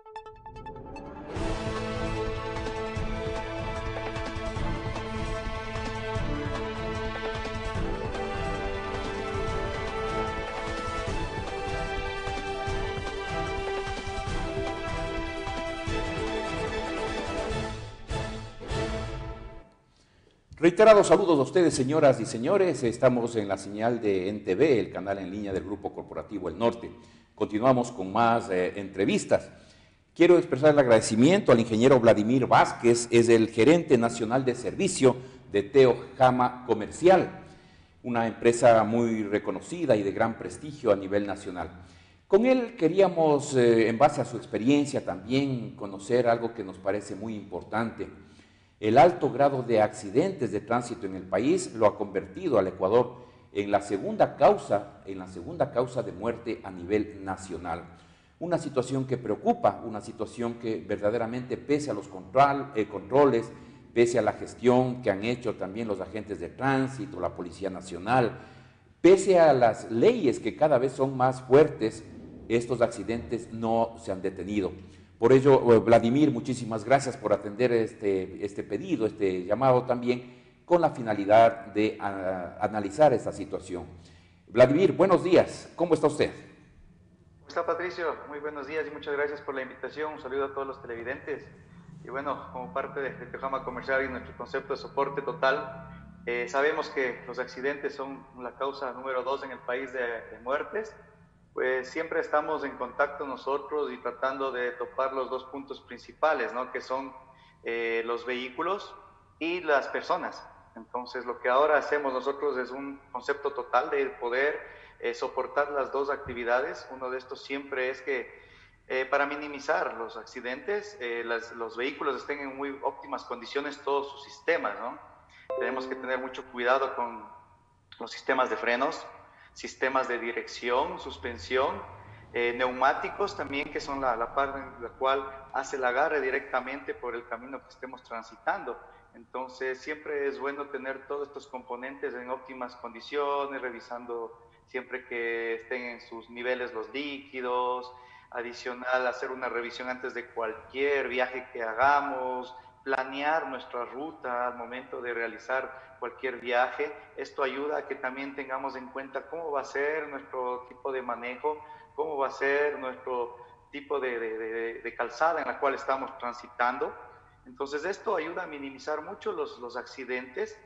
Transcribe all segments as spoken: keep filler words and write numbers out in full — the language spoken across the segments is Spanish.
Reiterados saludos a ustedes, señoras y señores. Estamos en la señal de N T V, el canal en línea del Grupo Corporativo El Norte. Continuamos con más eh, entrevistas. Quiero expresar el agradecimiento al ingeniero Vladimir Vázquez, es el gerente nacional de servicio de Teojama Comercial, una empresa muy reconocida y de gran prestigio a nivel nacional. Con él queríamos, eh, en base a su experiencia, también conocer algo que nos parece muy importante. El alto grado de accidentes de tránsito en el país lo ha convertido al Ecuador en la segunda causa, en la segunda causa de muerte a nivel nacional. Una situación que preocupa, una situación que verdaderamente, pese a los control, eh, controles, pese a la gestión que han hecho también los agentes de tránsito, la Policía Nacional, pese a las leyes que cada vez son más fuertes, estos accidentes no se han detenido. Por ello, Vladimir, muchísimas gracias por atender este, este pedido, este llamado también, con la finalidad de a, analizar esta situación. Vladimir, buenos días, ¿cómo está usted? ¿Cómo está, Patricio? Muy buenos días y muchas gracias por la invitación. Un saludo a todos los televidentes. Y bueno, como parte de, de Teojama Comercial y nuestro concepto de soporte total, eh, sabemos que los accidentes son la causa número dos en el país de, de muertes. Pues siempre estamos en contacto nosotros y tratando de topar los dos puntos principales, ¿no? Que son eh, los vehículos y las personas. Entonces, lo que ahora hacemos nosotros es un concepto total de poder eh, soportar las dos actividades. Uno de estos siempre es que eh, para minimizar los accidentes, eh, las, los vehículos estén en muy óptimas condiciones, todos sus sistemas, ¿no? Tenemos que tener mucho cuidado con los sistemas de frenos, sistemas de dirección, suspensión, eh, neumáticos también, que son la, la parte en la cual hace el agarre directamente por el camino que estemos transitando. Entonces siempre es bueno tener todos estos componentes en óptimas condiciones, revisando siempre que estén en sus niveles los líquidos, adicional hacer una revisión antes de cualquier viaje que hagamos, planear nuestra ruta al momento de realizar cualquier viaje. Esto ayuda a que también tengamos en cuenta cómo va a ser nuestro tipo de manejo, cómo va a ser nuestro tipo de, de, de, de calzada en la cual estamos transitando. Entonces esto ayuda a minimizar mucho los, los accidentes.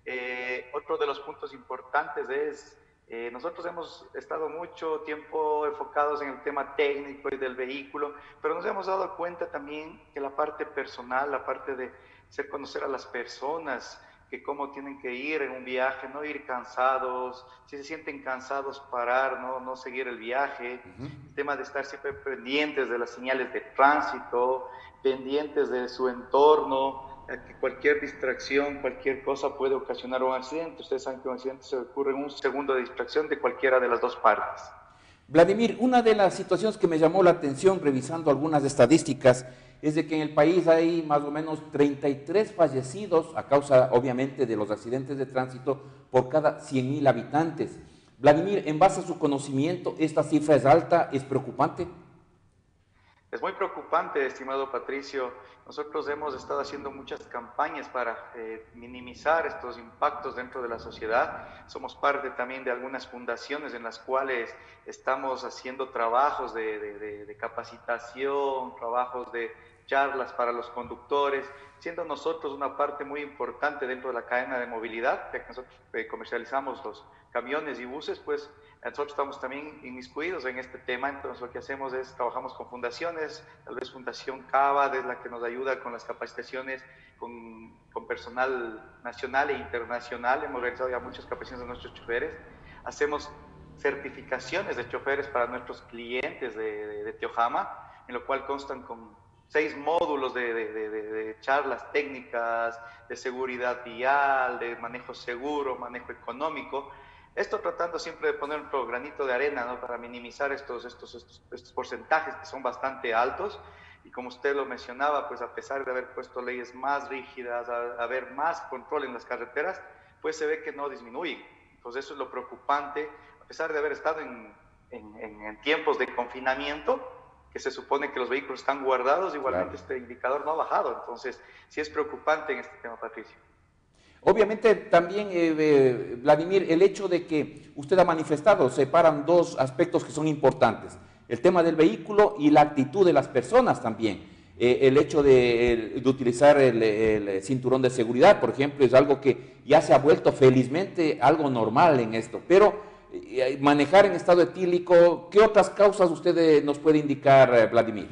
Eh, otro de los puntos importantes es, eh, nosotros hemos estado mucho tiempo enfocados en el tema técnico y del vehículo, pero nos hemos dado cuenta también que la parte personal, la parte de hacer conocer a las personas, que cómo tienen que ir en un viaje, no ir cansados, si se sienten cansados, parar, no, no seguir el viaje, Uh-huh. el tema de estar siempre pendientes de las señales de tránsito, pendientes de su entorno, que cualquier distracción, cualquier cosa puede ocasionar un accidente. Ustedes saben que un accidente se ocurre en un segundo de distracción de cualquiera de las dos partes. Vladimir, una de las situaciones que me llamó la atención revisando algunas estadísticas es de que en el país hay más o menos treinta y tres fallecidos a causa, obviamente, de los accidentes de tránsito por cada cien mil habitantes. Vladimir, en base a su conocimiento, ¿esta cifra es alta, es preocupante? Es muy preocupante, estimado Patricio. Nosotros hemos estado haciendo muchas campañas para eh, minimizar estos impactos dentro de la sociedad. Somos parte también de algunas fundaciones en las cuales estamos haciendo trabajos de, de, de, de capacitación, trabajos de charlas para los conductores, siendo nosotros una parte muy importante dentro de la cadena de movilidad, ya que nosotros eh, comercializamos los camiones y buses, pues nosotros estamos también inmiscuidos en este tema. Entonces lo que hacemos es, trabajamos con fundaciones, tal vez Fundación CABA es la que nos ayuda con las capacitaciones, con, con personal nacional e internacional. Hemos realizado ya muchas capacitaciones de nuestros choferes, hacemos certificaciones de choferes para nuestros clientes de, de, de Teojama, en lo cual constan con seis módulos de, de, de, de charlas técnicas, de seguridad vial, de manejo seguro, manejo económico. Esto tratando siempre de poner nuestro granito de arena, ¿no? Para minimizar estos, estos, estos, estos porcentajes que son bastante altos. Y como usted lo mencionaba, pues a pesar de haber puesto leyes más rígidas, a, a haber más control en las carreteras, pues se ve que no disminuye. Entonces eso es lo preocupante, a pesar de haber estado en, en, en, en tiempos de confinamiento, que se supone que los vehículos están guardados, igualmente Claro. este indicador no ha bajado. Entonces, sí es preocupante en este tema, Patricio. Obviamente también, eh, eh, Vladimir, el hecho de que usted ha manifestado, separan dos aspectos que son importantes, el tema del vehículo y la actitud de las personas también. Eh, el hecho de, de utilizar el, el, cinturón de seguridad, por ejemplo, es algo que ya se ha vuelto felizmente algo normal en esto, pero eh, manejar en estado etílico, ¿qué otras causas usted nos puede indicar, eh, Vladimir?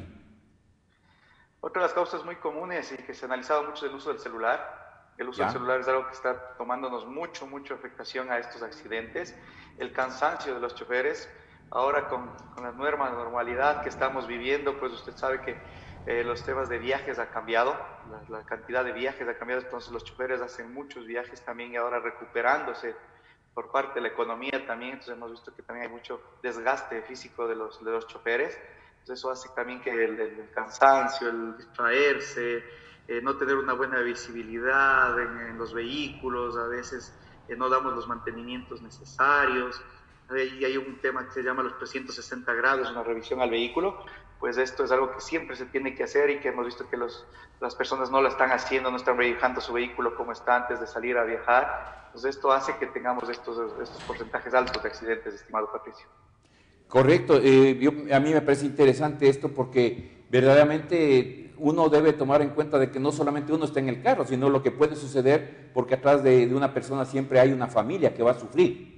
Otra de las causas muy comunes y que se ha analizado mucho es el uso del celular. El uso del ¿Ya? celular es algo que está tomándonos mucho, mucho afectación a estos accidentes. El cansancio de los choferes. Ahora con, con la nueva normalidad que estamos viviendo, pues usted sabe que eh, los temas de viajes ha cambiado, la, la cantidad de viajes ha cambiado, entonces los choferes hacen muchos viajes también y ahora recuperándose por parte de la economía también, entonces hemos visto que también hay mucho desgaste físico de los, de los choferes. Entonces eso hace también que el, el cansancio, el distraerse, eh, no tener una buena visibilidad en, en los vehículos, a veces eh, no damos los mantenimientos necesarios. Y hay un tema que se llama los trescientos sesenta grados, una revisión al vehículo, pues esto es algo que siempre se tiene que hacer y que hemos visto que los, las personas no lo están haciendo, no están revisando su vehículo como está antes de salir a viajar. Entonces esto hace que tengamos estos, estos porcentajes altos de accidentes, estimado Patricio. Correcto, eh, yo, a mí me parece interesante esto porque verdaderamente uno debe tomar en cuenta de que no solamente uno está en el carro, sino lo que puede suceder porque atrás de, de una persona siempre hay una familia que va a sufrir.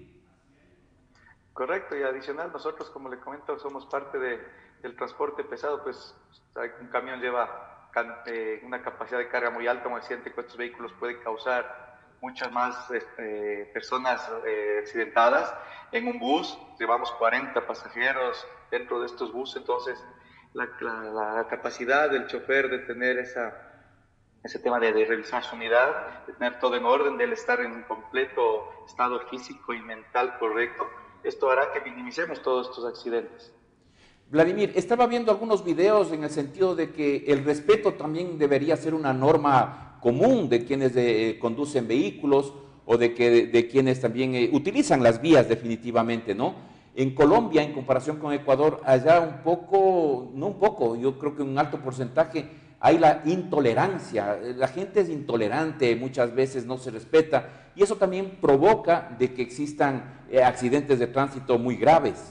Correcto, y adicional, nosotros, como le comento, somos parte de, del transporte pesado, pues un camión lleva can, eh, una capacidad de carga muy alta, un accidente con estos vehículos puede causar muchas más eh, personas eh, accidentadas. En un bus llevamos cuarenta pasajeros dentro de estos buses, entonces la, la, la capacidad del chofer de tener esa, ese tema de, de revisar su unidad, de tener todo en orden, de él estar en un completo estado físico y mental correcto, esto hará que minimicemos todos estos accidentes. Vladimir, estaba viendo algunos videos en el sentido de que el respeto también debería ser una norma común de quienes eh, conducen vehículos o de, que, de, de quienes también eh, utilizan las vías definitivamente, ¿no? En Colombia, en comparación con Ecuador, allá un poco, no un poco, yo creo que un alto porcentaje hay la intolerancia, la gente es intolerante, muchas veces no se respeta y eso también provoca de que existan eh, accidentes de tránsito muy graves.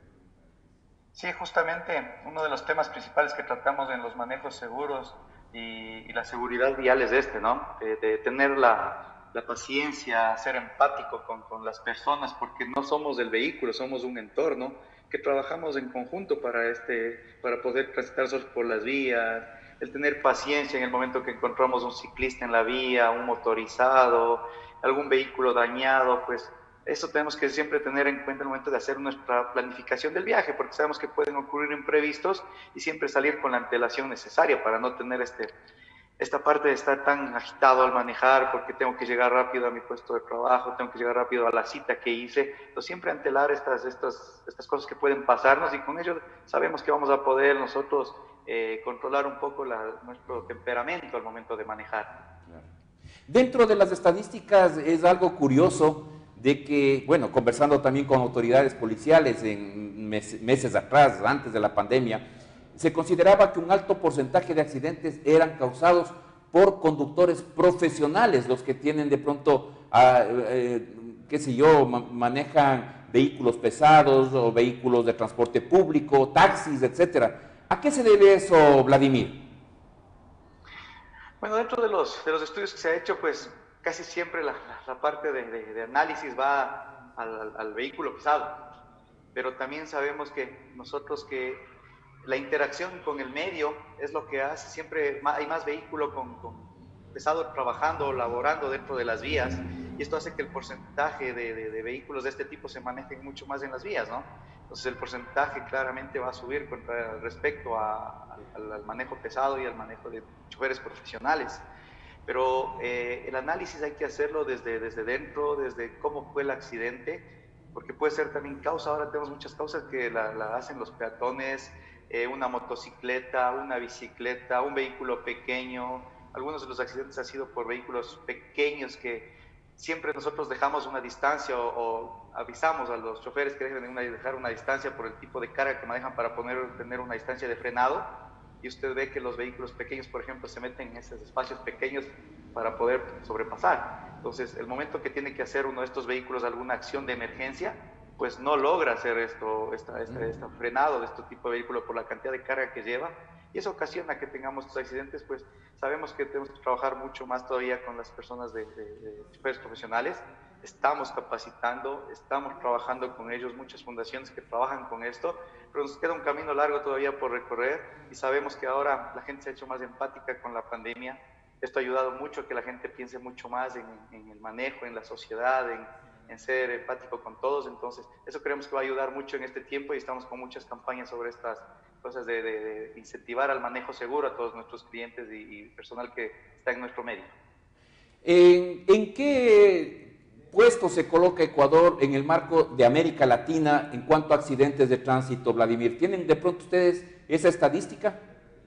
Sí, justamente uno de los temas principales que tratamos en los manejos seguros y, y la seguridad vial es este, ¿no? De, de tener la, la, paciencia, ser empático con, con las personas, porque no somos el vehículo, somos un entorno que trabajamos en conjunto para, este, para poder transitar por las vías, el tener paciencia en el momento que encontramos un ciclista en la vía, un motorizado, algún vehículo dañado, pues eso tenemos que siempre tener en cuenta el momento de hacer nuestra planificación del viaje, porque sabemos que pueden ocurrir imprevistos y siempre salir con la antelación necesaria para no tener este, esta parte de estar tan agitado al manejar, porque tengo que llegar rápido a mi puesto de trabajo, tengo que llegar rápido a la cita que hice. Entonces, siempre antelar estas, estas, estas cosas que pueden pasarnos y con ello sabemos que vamos a poder nosotros eh, controlar un poco la, nuestro temperamento al momento de manejar. Dentro de las estadísticas es algo curioso de que, bueno, conversando también con autoridades policiales en mes, meses atrás, antes de la pandemia, se consideraba que un alto porcentaje de accidentes eran causados por conductores profesionales, los que tienen de pronto, ah, eh, qué sé yo, manejan vehículos pesados o vehículos de transporte público, taxis, etcétera. ¿A qué se debe eso, Vladimir? Bueno, dentro de los, de los estudios que se ha hecho, pues casi siempre la, la, la parte de, de, de, análisis va al, al, al vehículo pesado, pero también sabemos que nosotros que la interacción con el medio es lo que hace siempre, hay más vehículo con, con pesado trabajando, laborando dentro de las vías, y esto hace que el porcentaje de, de, de vehículos de este tipo se manejen mucho más en las vías, ¿no? Entonces el porcentaje claramente va a subir contra, respecto a, al, al manejo pesado y al manejo de choferes profesionales. Pero eh, el análisis hay que hacerlo desde, desde dentro, desde cómo fue el accidente, porque puede ser también causa, ahora tenemos muchas causas que la, la hacen los peatones, eh, una motocicleta, una bicicleta, un vehículo pequeño. Algunos de los accidentes han sido por vehículos pequeños que siempre nosotros dejamos una distancia o, o avisamos a los choferes que deben una, dejar una distancia por el tipo de carga que manejan para poner, tener una distancia de frenado, y usted ve que los vehículos pequeños, por ejemplo, se meten en esos espacios pequeños para poder sobrepasar. Entonces, el momento que tiene que hacer uno de estos vehículos alguna acción de emergencia, pues no logra hacer esto, esta, esta, esta frenado de este tipo de vehículo por la cantidad de carga que lleva, y eso ocasiona que tengamos estos accidentes. Pues sabemos que tenemos que trabajar mucho más todavía con las personas de, de, de choferes profesionales. Estamos capacitando, estamos trabajando con ellos, muchas fundaciones que trabajan con esto, pero nos queda un camino largo todavía por recorrer, y sabemos que ahora la gente se ha hecho más empática con la pandemia. Esto ha ayudado mucho a que la gente piense mucho más en, en el manejo, en la sociedad, en, en ser empático con todos. Entonces, eso creemos que va a ayudar mucho en este tiempo, y estamos con muchas campañas sobre estas cosas de, de, de incentivar al manejo seguro a todos nuestros clientes y, y personal que está en nuestro medio. ¿En, en qué puesto se coloca Ecuador en el marco de América Latina en cuanto a accidentes de tránsito, Vladimir? ¿Tienen de pronto ustedes esa estadística?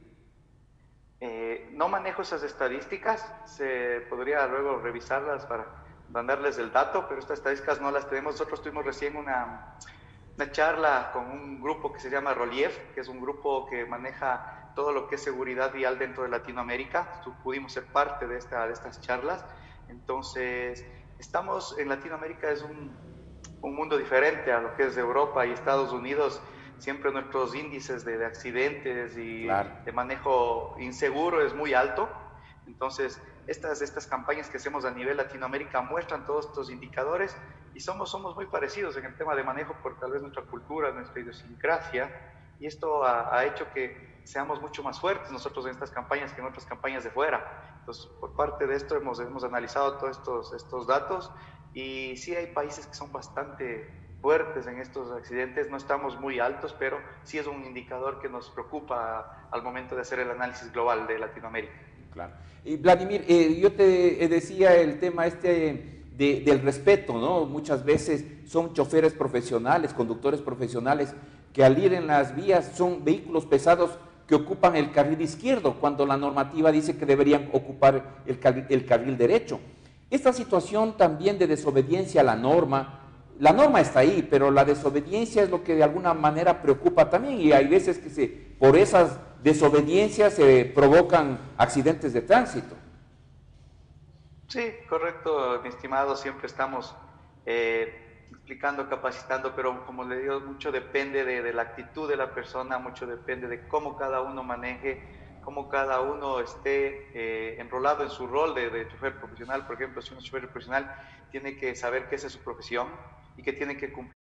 Eh, no manejo esas estadísticas, se podría luego revisarlas para mandarles el dato, pero estas estadísticas no las tenemos. Nosotros tuvimos recién una, una charla con un grupo que se llama Relief, que es un grupo que maneja todo lo que es seguridad vial dentro de Latinoamérica. Pudimos ser parte de, esta, de estas charlas. Entonces, estamos en Latinoamérica, es un, un mundo diferente a lo que es Europa y Estados Unidos. Siempre nuestros índices de, de accidentes y claro. de manejo inseguro es muy alto. Entonces, estas, estas campañas que hacemos a nivel Latinoamérica muestran todos estos indicadores, y somos, somos muy parecidos en el tema de manejo por tal vez nuestra cultura, nuestra idiosincrasia, y esto ha, ha hecho que seamos mucho más fuertes nosotros en estas campañas que en otras campañas de fuera. Entonces, por parte de esto hemos, hemos analizado todos estos, estos datos, y sí hay países que son bastante fuertes en estos accidentes. No estamos muy altos, pero sí es un indicador que nos preocupa al momento de hacer el análisis global de Latinoamérica. Claro. Y Vladimir, eh, yo te decía el tema este de, del respeto, ¿no? Muchas veces son choferes profesionales, conductores profesionales, que al ir en las vías son vehículos pesados que ocupan el carril izquierdo, cuando la normativa dice que deberían ocupar el carril, el carril derecho. Esta situación también de desobediencia a la norma, la norma está ahí, pero la desobediencia es lo que de alguna manera preocupa también, y hay veces que se, por esas desobediencias se provocan accidentes de tránsito. Sí, correcto, mi estimado, siempre estamos eh, explicando, capacitando, pero como le digo, mucho depende de, de la actitud de la persona, mucho depende de cómo cada uno maneje, cómo cada uno esté eh, enrolado en su rol de, de chofer profesional. Por ejemplo, si uno es chofer profesional, tiene que saber que esa es su profesión y que tiene que cumplir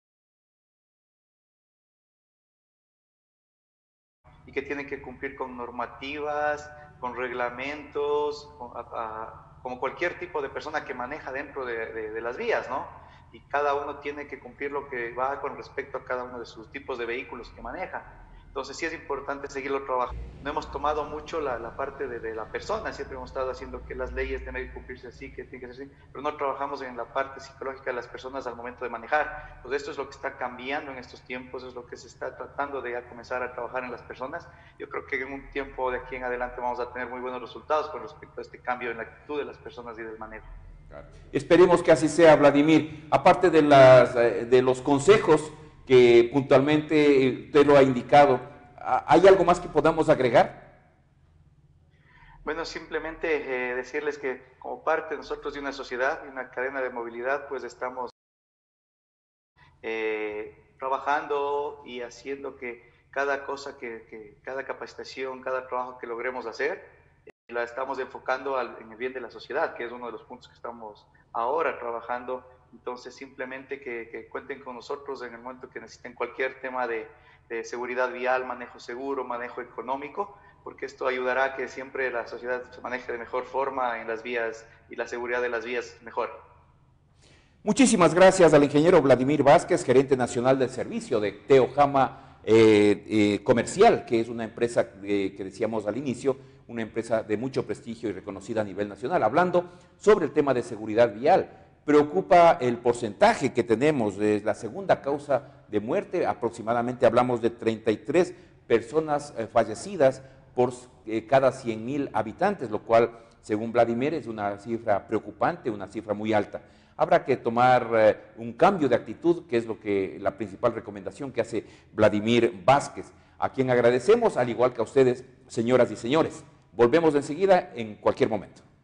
y que tiene que cumplir con normativas, con reglamentos, con, a, a, como cualquier tipo de persona que maneja dentro de, de, de las vías, ¿no? Y cada uno tiene que cumplir lo que va con respecto a cada uno de sus tipos de vehículos que maneja. Entonces sí es importante seguirlo trabajando. No hemos tomado mucho la, la parte de, de la persona, siempre hemos estado haciendo que las leyes tienen que cumplirse así, que tienen que ser así, pero no trabajamos en la parte psicológica de las personas al momento de manejar. Entonces esto es lo que está cambiando en estos tiempos, es lo que se está tratando de ya comenzar a trabajar en las personas. Yo creo que en un tiempo de aquí en adelante vamos a tener muy buenos resultados con respecto a este cambio en la actitud de las personas y del manejo. Esperemos que así sea, Vladimir. Aparte de, las, de los consejos que puntualmente usted lo ha indicado, ¿hay algo más que podamos agregar? Bueno, simplemente eh, decirles que como parte nosotros de una sociedad, de una cadena de movilidad, pues estamos eh, trabajando y haciendo que cada cosa, que, que cada capacitación, cada trabajo que logremos hacer, eh, la estamos enfocando al, en el bien de la sociedad, que es uno de los puntos que estamos ahora trabajando. Entonces, simplemente que, que cuenten con nosotros en el momento que necesiten cualquier tema de, de seguridad vial, manejo seguro, manejo económico, porque esto ayudará a que siempre la sociedad se maneje de mejor forma en las vías y la seguridad de las vías mejor. Muchísimas gracias al ingeniero Vladimir Vázquez, gerente nacional del servicio de Teojama eh, eh, Comercial, que es una empresa eh, que decíamos al inicio, una empresa de mucho prestigio y reconocida a nivel nacional, hablando sobre el tema de seguridad vial. Preocupa el porcentaje que tenemos, es la segunda causa de muerte, aproximadamente hablamos de treinta y tres personas eh, fallecidas por eh, cada cien mil habitantes, lo cual según Vladimir, es una cifra preocupante, una cifra muy alta. Habrá que tomar eh, un cambio de actitud, que es lo que, la principal recomendación que hace Vladimir Vázquez, a quien agradecemos, al igual que a ustedes, señoras y señores. Volvemos enseguida en cualquier momento.